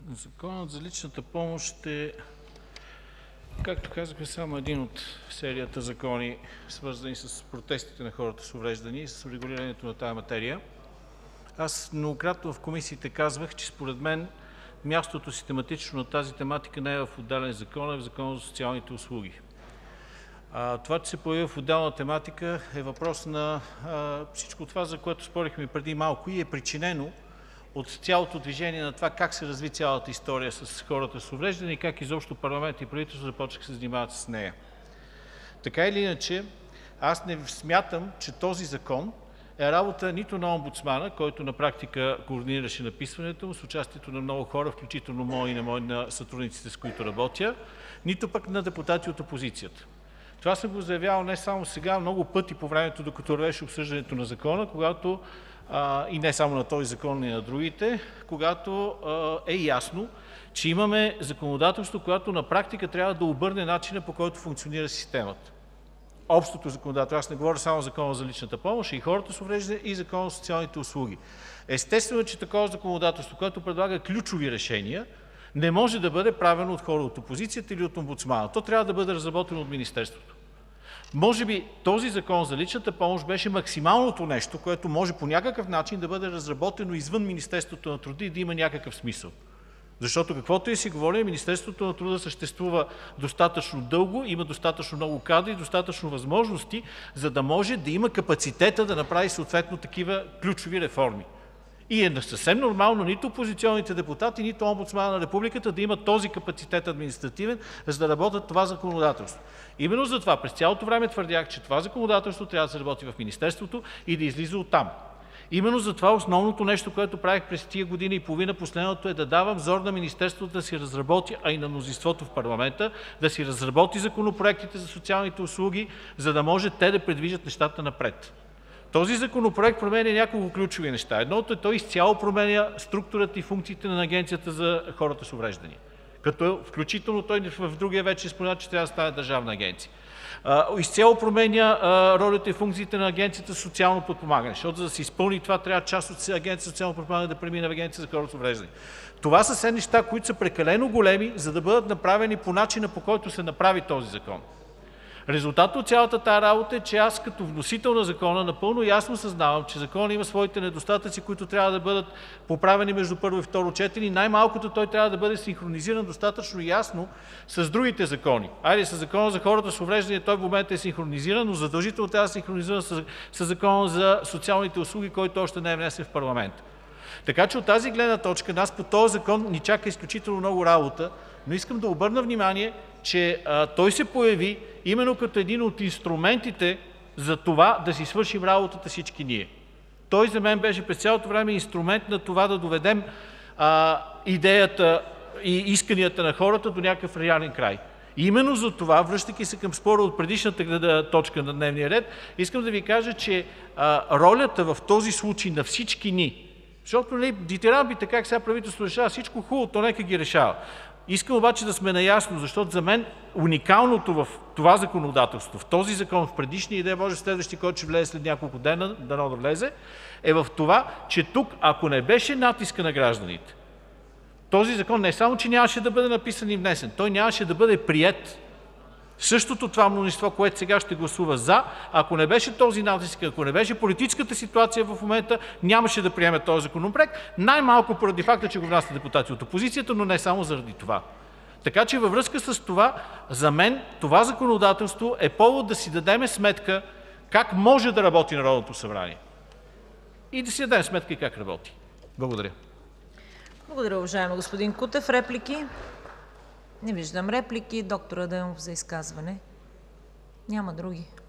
Законът за личната помощ е, както казахме, само един от серията закони, свързани с протестите на хората с увреждания и с регулирането на тази материя. Аз многократно в комисиите казвах, че според мен мястото систематично на тази тематика не е в отделен закон, а в Закона за социалните услуги. Това, че се появи в отделна тематика, е въпрос на всичко това, за което спорихме преди малко, и е причинено от цялото движение на това как се разви цялата история с хората с увреждания и как изобщо парламент и правителство започнаха да се занимават с нея. Така или иначе, аз не смятам, че този закон е работа нито на омбудсмана, който на практика координираше написването му с участието на много хора, включително мои и на сътрудниците, с които работя, нито пък на депутати от опозицията. Това съм го заявявал не само сега, много пъти по времето, докато вървеше обсъждането на закона, когато и не само на този закон, но и на другите, когато е ясно, че имаме законодателство, което на практика трябва да обърне начина, по който функционира системата. Общото законодателство, аз не говоря само за Закона за личната помощ, и хората с увреждания, и Закона за социалните услуги. Естествено, че такова законодателство, което предлага ключови решения, не може да бъде правено от хора от опозицията или от омбудсмана. То трябва да бъде разработено от Министерството. Може би този закон за личната помощ беше максималното нещо, което може по някакъв начин да бъде разработено извън Министерството на труда и да има някакъв смисъл. Защото каквото и си говорим, Министерството на труда съществува достатъчно дълго, има достатъчно много кадри, достатъчно възможности, за да може да има капацитета да направи съответно такива ключови реформи. И е съвсем нормално нито опозиционните депутати, нито омбудсмана на републиката да имат този капацитет административен, за да работят това законодателство. Именно затова през цялото време твърдях, че това законодателство трябва да се работи в Министерството и да излиза оттам. Именно затова основното нещо, което правих през тия година и половина, последното, е да давам зор на Министерството да си разработи, а и на мнозинството в парламента, да си разработи законопроектите за социалните услуги, за да може те да придвижат нещата напред. Този законопроект променя няколко ключови неща. Едното е, той изцяло променя структурата и функциите на Агенцията за хората с увреждания. Като включително той в другия вече спомена, че трябва да стане държавна агенция. Изцяло променя ролята и функциите на Агенцията за социално подпомагане, защото за да се изпълни това, трябва част от Агенцията за социално подпомагане да премине в Агенцията за хората с увреждания. Това са все неща, които са прекалено големи, за да бъдат направени по начина, по който се направи този закон. Резултатът от цялата тази работа е, че аз като вносител на закона напълно ясно съзнавам, че законът има своите недостатъци, които трябва да бъдат поправени между първо и второ четене, и най-малкото той трябва да бъде синхронизиран достатъчно ясно с другите закони. Айде, със Закона за хората с увреждания той в момента е синхронизиран, но задължително трябва да се синхронизира с Закона за социалните услуги, който още не е внесен в парламента. Така че от тази гледна точка нас по този закон ни чака изключително много работа, но искам да обърна внимание, че той се появи именно като един от инструментите за това да си свършим работата всички ние. Той за мен беше през цялото време инструмент на това да доведем идеята и исканията на хората до някакъв реален край. И именно за това, връщайки се към спора от предишната точка на дневния ред, искам да ви кажа, че ролята в този случай на всички ни, защото дитирамбите как сега правителството решава всичко хубаво, то нека ги решава. Искам обаче да сме наясно, защото за мен уникалното в това законодателство, в този закон, в предишния идея, може в следващия, който ще влезе след няколко дена, дано да влезе, е в това, че тук, ако не беше натиска на гражданите, този закон не само, че нямаше да бъде написан и внесен, той нямаше да бъде приет. Същото това мнозинство, което сега ще гласува за, ако не беше този натиск, ако не беше политическата ситуация в момента, нямаше да приеме този законопроект, най-малко поради факта, че го внасят депутати от опозицията, но не само заради това. Така че във връзка с това, за мен това законодателство е повод да си дадем сметка как може да работи Народното събрание. И да си дадем сметка и как работи. Благодаря. Благодаря, уважаеми господин Кутев. Реплики? Не виждам реплики. Доктор Адемов за изказване. Няма други.